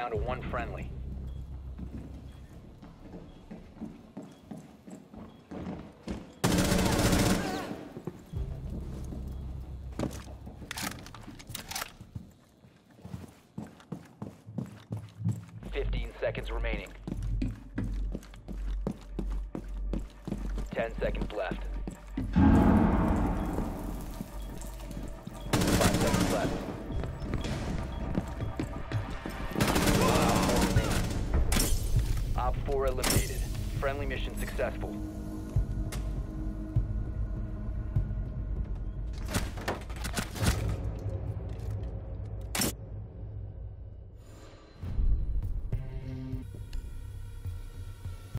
down to one friendly. Seconds remaining. 10 seconds left. 5 seconds left. Op 4 eliminated. Friendly mission successful.